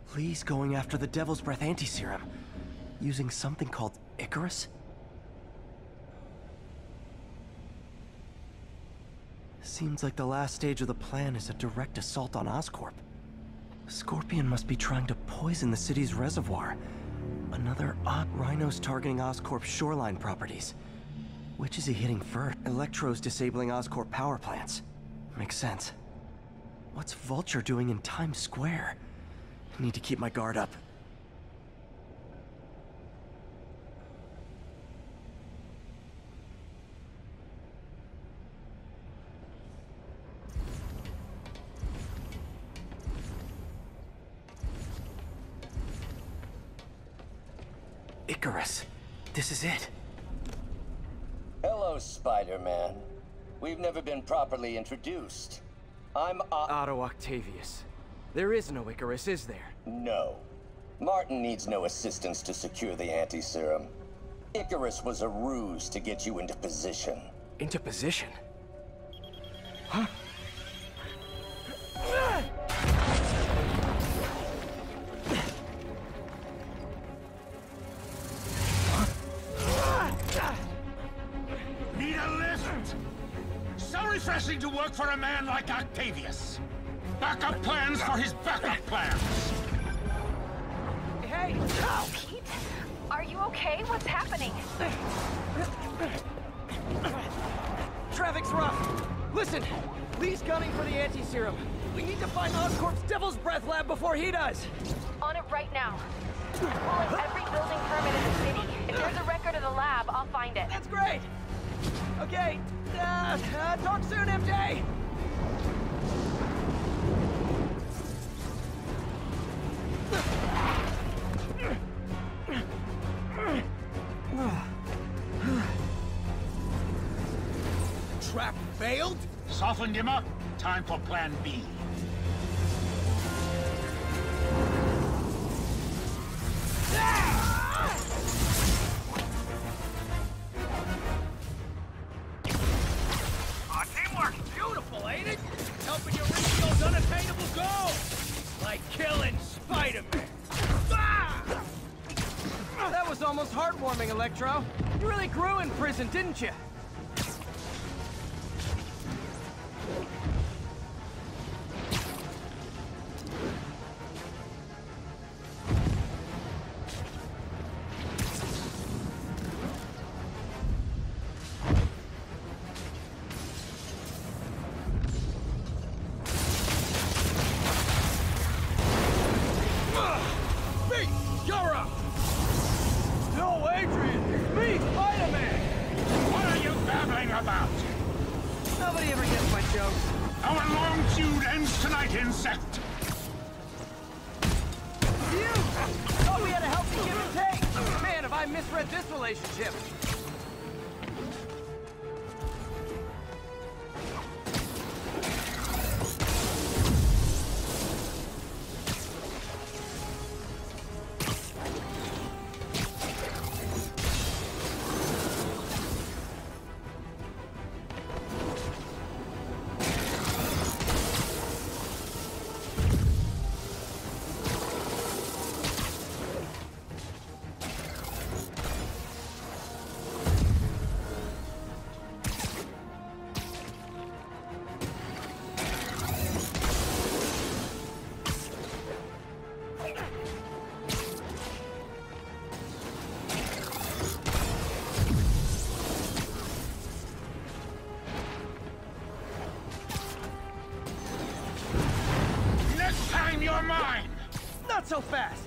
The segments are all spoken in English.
Lee's going after the Devil's Breath anti-serum, using something called Icarus? Seems like the last stage of the plan is a direct assault on Oscorp. Scorpion must be trying to poison the city's reservoir. Another odd rhinos targeting Oscorp's shoreline properties. Which is he hitting first? Electro's disabling Oscorp power plants. Makes sense. What's Vulture doing in Times Square? I need to keep my guard up. Icarus. This is it. Hello, Spider-Man. We've never been properly introduced. I'm Otto Octavius. There is no Icarus, is there? No. Martin needs no assistance to secure the anti-serum. Icarus was a ruse to get you into position. Into position? Huh? Need a lift? So refreshing to work for a man like Octavius. Backup plans for his backup plans. Hey! Pete, are you okay? What's happening? Traffic's rough. Listen, Lee's gunning for the anti-serum. We need to find Oscorp's Devil's Breath lab before he does. On it right now. Pulling every building permit in the city. If there's a record of the lab, I'll find it. That's great! Okay, talk soon, MJ! Trap failed? Softened him up. Time for plan B. Teamwork! Beautiful, ain't it? Helping you reach those unattainable goals! Like killing Spider-Man! Ah! That was almost heartwarming, Electro. You really grew in prison, didn't you? Nobody ever gets my jokes. Our long feud ends tonight, insect. You! Thought we had a healthy give and take. Man, have I misread this relationship. You're mine! Not so fast!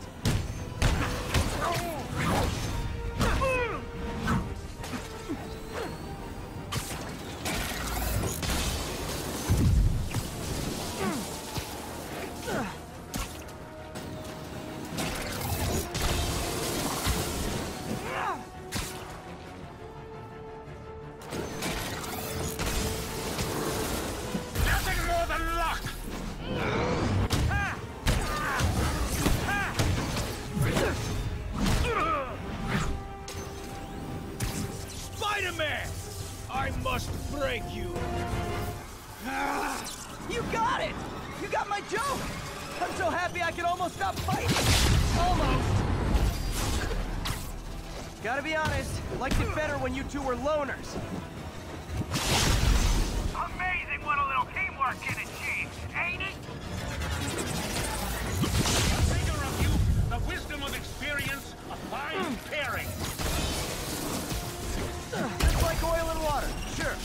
Nothing more than luck! Spider-Man! I must break you! You got it! You got my joke! I'm so happy I could almost stop fighting! Almost. Gotta be honest, liked it better when you two were loners. Amazing what a little teamwork can achieve, ain't it? The vigor of youth, the wisdom of experience, a fine pairing. Just like oil and water, sure.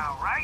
now, right?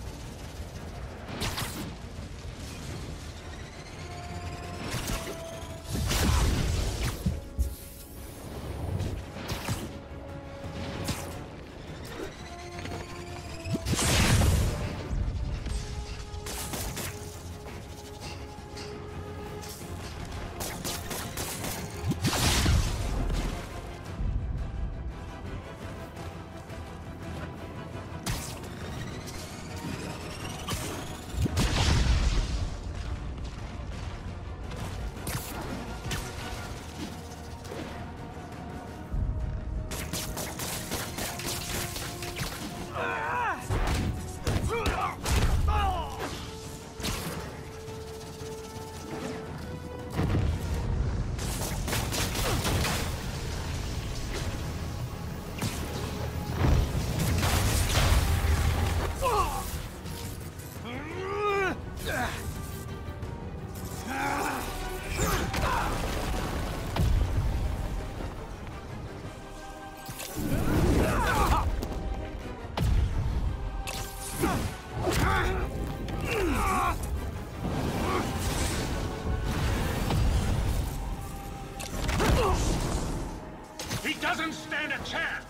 He doesn't stand a chance!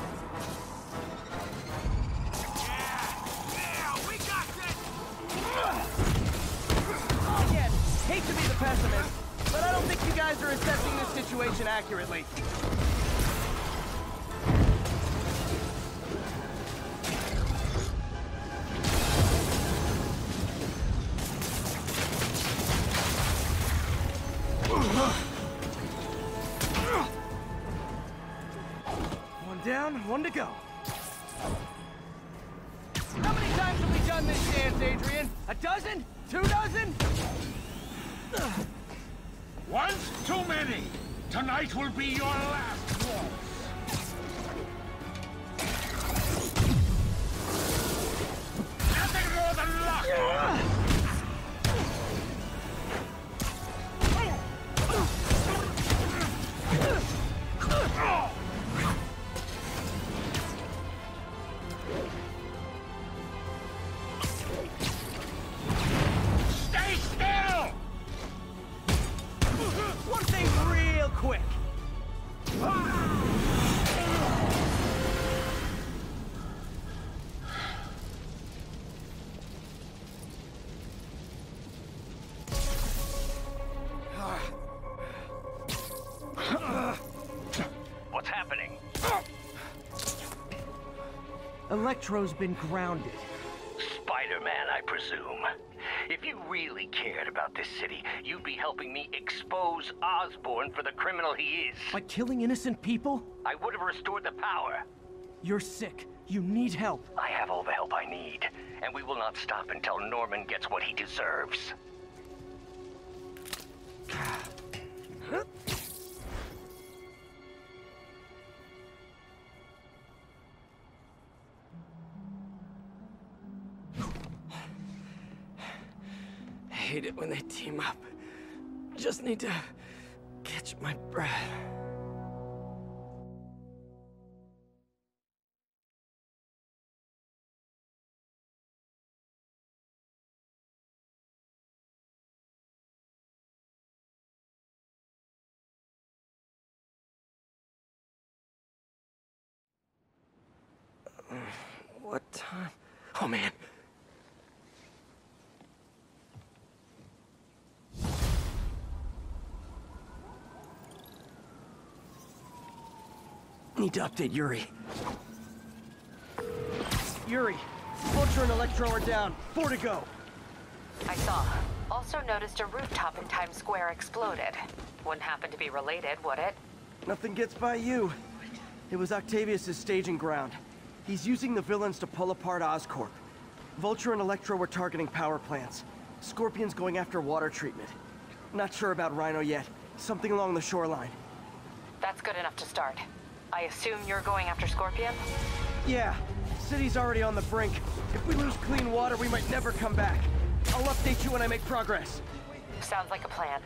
Yeah, we got this! Again, hate to be the pessimist, but I don't think you guys are assessing this situation accurately. One down, one to go. How many times have we done this dance, Adrian? A dozen? 2 dozen? Once too many! Tonight will be your last waltz! Nothing more than luck! Stay still! One thing real quick. What's happening? Electro's been grounded. Spider-Man, I presume. If you really cared about this city, you'd be helping me expose Osborn for the criminal he is. By killing innocent people? I would have restored the power. You're sick. You need help. I have all the help I need, and we will not stop until Norman gets what he deserves. I hate it when they team up. Just need to catch my breath. What time? Oh, man. Need to update Yuri. Yuri, Vulture and Electro are down. 4 to go. I saw. Also noticed a rooftop in Times Square exploded. Wouldn't happen to be related, would it? Nothing gets by you. It was Octavius' staging ground. He's using the villains to pull apart Oscorp. Vulture and Electro were targeting power plants. Scorpion's going after water treatment. Not sure about Rhino yet. Something along the shoreline. That's good enough to start. I assume you're going after Scorpion? Yeah, city's already on the brink. If we lose clean water, we might never come back. I'll update you when I make progress. Sounds like a plan.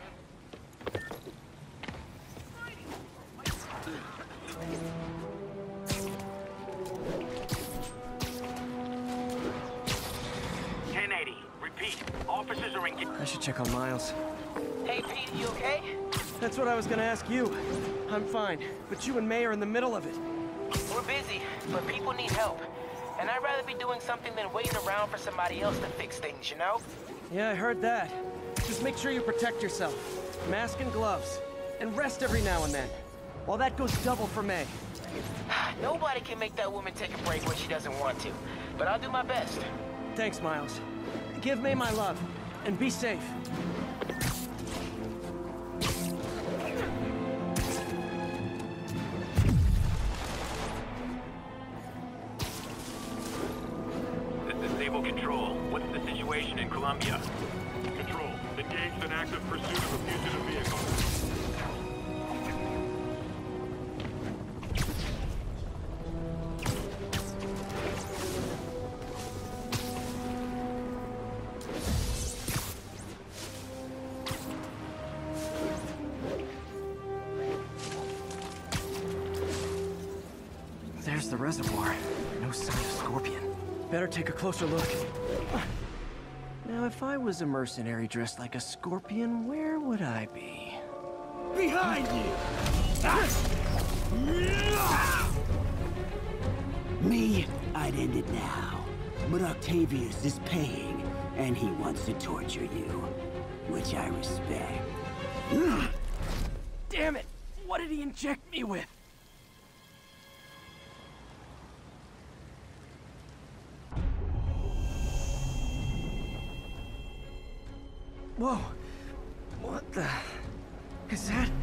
should check on Miles. Hey, Pete, you okay? That's what I was gonna ask you. I'm fine, but you and May are in the middle of it. We're busy, but people need help. And I'd rather be doing something than waiting around for somebody else to fix things, you know? Yeah, I heard that. Just make sure you protect yourself. Mask and gloves. And rest every now and then. While that goes double for May. Nobody can make that woman take a break when she doesn't want to. But I'll do my best. Thanks, Miles. Give May my love, and be safe. This is Naval Control. What's the situation in Colombia? Control, engaged in active pursuit of a fugitive vehicle. There's the reservoir. No sign of Scorpion. Better take a closer look. Now, if I was a mercenary dressed like a Scorpion, where would I be? Behind you! Me, I'd end it now. But Octavius is paying, and he wants to torture you. Which I respect. Damn it! What did he inject me with? Whoa! What the... Is that...